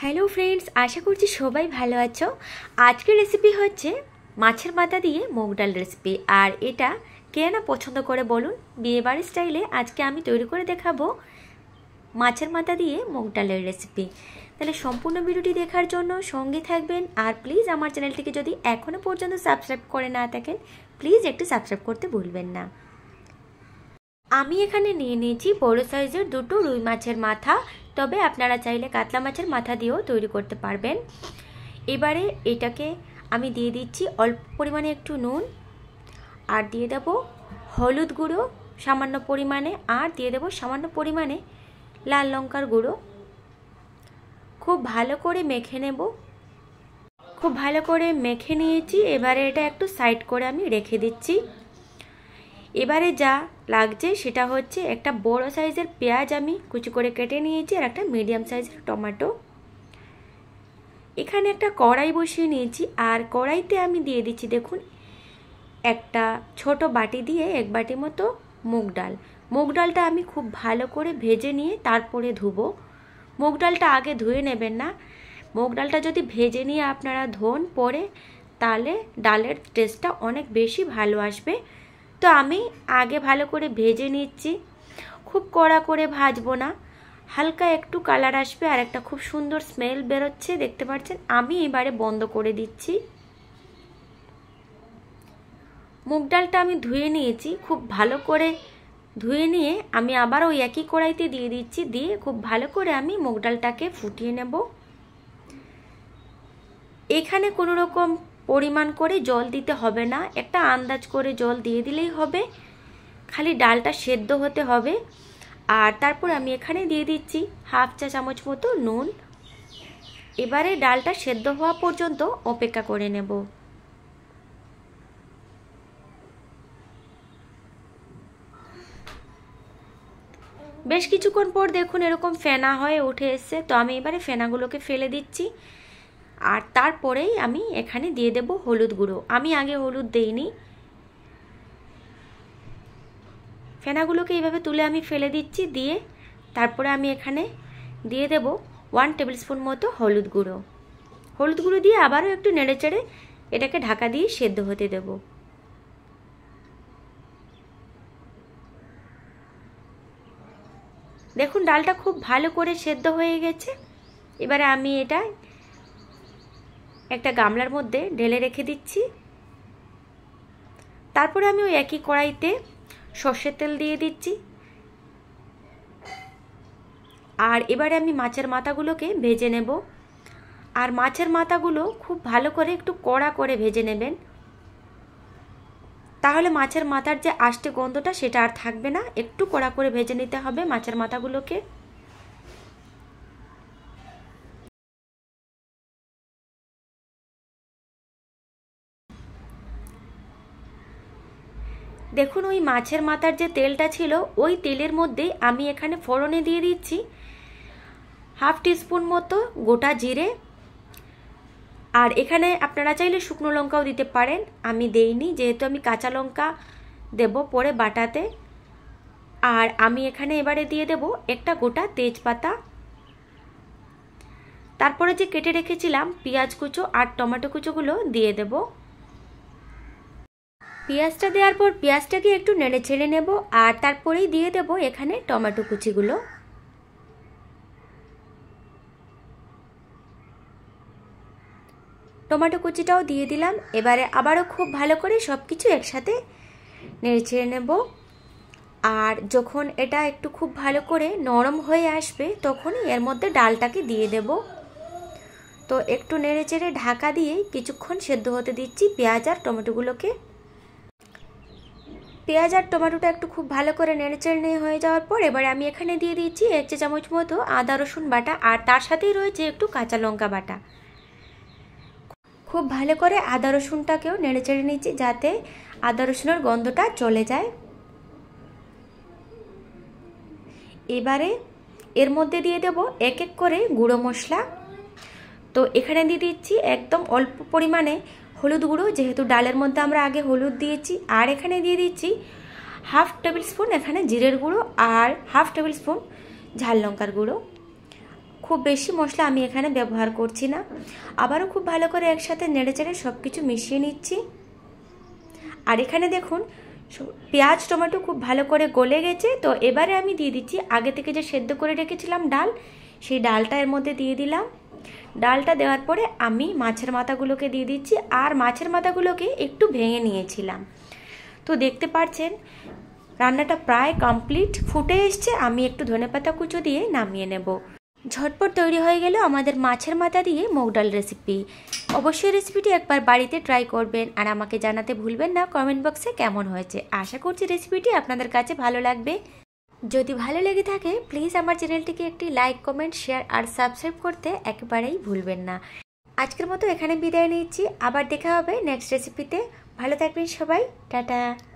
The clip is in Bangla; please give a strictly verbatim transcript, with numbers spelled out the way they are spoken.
हेलो फ्रेंड्स, आशा करছি সবাই ভালো আছো। আজকের রেসিপি হচ্ছে মাছের মাথা দিয়ে মুগ ডাল রেসিপি। আর এটা কে না পছন্দ করে বলুন। বিয়েবাড়ির স্টাইলে আজকে আমি তৈরি করে দেখাবো মাছের মাথা দিয়ে মুগ ডালের রেসিপি। তাহলে সম্পূর্ণ ভিডিওটি দেখার জন্য সঙ্গে থাকবেন। আর প্লিজ আমার চ্যানেলটিকে যদি এখনো পর্যন্ত সাবস্ক্রাইব করে না থাকেন প্লিজ একটু সাবস্ক্রাইব করতে ভুলবেন না। আমি এখানে নিয়ে নিয়েছি বড় সাইজের দুটো রুই মাছের মাথা, তবে আপনারা চাইলে কাতলা মাছের মাথা দিয়েও তৈরি করতে পারবেন। এবারে এটাকে আমি দিয়ে দিচ্ছি অল্প পরিমাণে একটু নুন, আর দিয়ে দেব হলুদ গুঁড়ো সামান্য পরিমাণে, আর দিয়ে দেব সামান্য পরিমাণে লাল লঙ্কার গুঁড়ো। খুব ভালো করে মেখে নেব। খুব ভালো করে মেখে নিয়েছি। এবারে এটা একটু সাইড করে আমি রেখে দিচ্ছি। এবারে যা লাগছে সেটা হচ্ছে একটা বড় সাইজের পেঁয়াজ আমি কুচি করে কেটে নিয়েছি, আর একটা মিডিয়াম সাইজের টমেটো। এখানে একটা কড়াই বসিয়ে নিয়েছি, আর কড়াইতে আমি দিয়ে দিচ্ছি দেখুন একটা ছোট বাটি দিয়ে এক বাটি মতো মুগ ডাল। মুগ ডালটা আমি খুব ভালো করে ভেজে নিয়ে তারপরে ধুবো। মুগ ডালটা আগে ধুয়ে নেবেন না। মুগ ডালটা যদি ভেজে নিয়ে আপনারা ধোন পরে, তাহলে ডালের টেস্টটা অনেক বেশি ভালো আসবে। তো আমি আগে ভালো করে ভেজে নিচ্ছি। খুব কড়া করে ভাজবো না, হালকা একটু কালার আসবে আর একটা খুব সুন্দর স্মেল বেরোচ্ছে, দেখতে পাচ্ছেন। আমি এবারে বন্ধ করে দিচ্ছি। মুগ ডালটা আমি ধুয়ে নিয়েছি। খুব ভালো করে ধুয়ে নিয়ে আমি আবার ওই একই কড়াইতে দিয়ে দিচ্ছি। দিয়ে খুব ভালো করে আমি মুগ ডালটাকে ফুটিয়ে নেব। এখানে কোনো রকম পরিমাণ করে জল দিতে হবে না, একটা আন্দাজ করে জল দিয়ে দিলেই হবে। খালি ডালটা সেদ্ধ হতে হবে। আর তারপর আমি এখানে দিয়ে দিচ্ছি হাফ চা চামচ মতো নুন। এবারে ডালটা সেদ্ধ হওয়া পর্যন্ত অপেক্ষা করে নেব। বেশ কিছুক্ষণ পর দেখুন এরকম ফেনা হয়ে উঠে এসছে। তো আমি এবারে ফেনাগুলোকে ফেলে দিচ্ছি। আর তারপরেই আমি এখানে দিয়ে দেব হলুদ গুঁড়ো। আমি আগে হলুদ দেইনি। ফেনাগুলোকে এইভাবে তুলে আমি ফেলে দিচ্ছি। দিয়ে তারপরে আমি এখানে দিয়ে দেব ওয়ান টেবিল স্পুন মতো হলুদ গুঁড়ো। হলুদ গুঁড়ো দিয়ে আবারও একটু নেড়ে চেড়ে এটাকে ঢাকা দিয়ে সেদ্ধ হতে দেব। দেখুন ডালটা খুব ভালো করে সেদ্ধ হয়ে গেছে। এবারে আমি এটা একটা গামলার মধ্যে ঢেলে রেখে দিচ্ছি। তারপরে আমি ওই একই কড়াইতে সর্ষের তেল দিয়ে দিচ্ছি। আর এবারে আমি মাছের মাথাগুলোকে ভেজে নেব। আর মাছের মাথাগুলো খুব ভালো করে একটু কড়া করে ভেজে নেবেন, তাহলে মাছের মাথার যে আষ্টে গন্ধটা সেটা আর থাকবে না। একটু কড়া করে ভেজে নিতে হবে মাছের মাথাগুলোকে। দেখুন ওই মাছের মাথার যে তেলটা ছিল ওই তেলের মধ্যেই আমি এখানে ফোড়নে দিয়ে দিচ্ছি হাফ টিস্পুন মতো গোটা জিরে। আর এখানে আপনারা চাইলে শুকনো লঙ্কাও দিতে পারেন, আমি দেইনি যেহেতু আমি কাঁচা লঙ্কা দেব পরে বাটাতে। আর আমি এখানে এবারে দিয়ে দেব একটা গোটা তেজপাতা। তারপরে যে কেটে রেখেছিলাম পেঁয়াজ কুচো আর টমেটো কুচোগুলো দিয়ে দেব। পেঁয়াজটা দেওয়ার পর পেঁয়াজটাকে একটু নেড়ে ছেড়ে নেব। আর তারপরেই দিয়ে দেব এখানে টমেটো কুচিগুলো। টমেটো কুচিটাও দিয়ে দিলাম। এবারে আবারও খুব ভালো করে সব কিছু একসাথে নেড়ে ছেড়ে নেব। আর যখন এটা একটু খুব ভালো করে নরম হয়ে আসবে তখনই এর মধ্যে ডালটাকে দিয়ে দেব। তো একটু নেড়ে চেড়ে ঢাকা দিয়ে কিছুক্ষণ সেদ্ধ হতে দিচ্ছি পেঁয়াজ আর টমেটোগুলোকে। পেঁয়াজ আর টমেটোটা একটু খুব ভালো করে নেড়ে চেড়ে নিয়ে হয়ে যাওয়ার পর এবারে আমি এখানে দিয়ে দিচ্ছি এক চা চামচ মতো আদা রসুন বাটা, আর তার সাথেই রয়েছে একটু কাঁচা লঙ্কা বাটা। খুব ভালো করে আদা রসুনটাকেও নেড়ে চেড়ে নিচ্ছি যাতে আদা রসুনের গন্ধটা চলে যায়। এবারে এর মধ্যে দিয়ে দেব এক এক করে গুঁড়ো মশলা। তো এখানে দিয়ে দিচ্ছি একদম অল্প পরিমাণে হলুদ গুঁড়ো, যেহেতু ডালের মধ্যে আমরা আগে হলুদ দিয়েছি। আর এখানে দিয়ে দিচ্ছি হাফ টেবিল স্পুন এখানে জিরের গুঁড়ো, আর হাফ টেবিল স্পুন ঝাল লঙ্কার গুঁড়ো। খুব বেশি মশলা আমি এখানে ব্যবহার করছি না। আবারও খুব ভালো করে একসাথে নেড়েচেড়ে সব কিছু মিশিয়ে নিচ্ছি। আর এখানে দেখুন পেঁয়াজ টমেটো খুব ভালো করে গলে গেছে। তো এবারে আমি দিয়ে দিচ্ছি আগে থেকে যে সেদ্ধ করে রেখেছিলাম ডাল, সেই ডালটা এর মধ্যে দিয়ে দিলাম। ডালটা দেওয়ার পরে আমি মাছের মাথাগুলোকে দিয়ে দিচ্ছি, আর মাছের মাথাগুলোকে একটু ভেঙে নিয়েছিলাম। তো দেখতে পাচ্ছেন রান্নাটা প্রায় কমপ্লিট, ফুটে এসছে। আমি একটু ধনেপাতা কুচো দিয়ে নামিয়ে নেব। ঝটপট তৈরি হয়ে গেল আমাদের মাছের মাথা দিয়ে মুগ ডাল রেসিপি। অবশ্যই রেসিপিটি একবার বাড়িতে ট্রাই করবেন, আর আমাকে জানাতে ভুলবেন না কমেন্ট বক্সে কেমন হয়েছে। আশা করছি রেসিপিটি আপনাদের কাছে ভালো লাগবে। যদি ভালো লেগে থাকে প্লিজ আমার চ্যানেলটিকে একটি লাইক কমেন্ট শেয়ার আর সাবস্ক্রাইব করতে একেবারেই ভুলবেন না। আজকের মতো এখানে বিদায় নিচ্ছি, আবার দেখা হবে নেক্সট রেসিপিতে। ভালো থাকবেন সবাই, টাটা।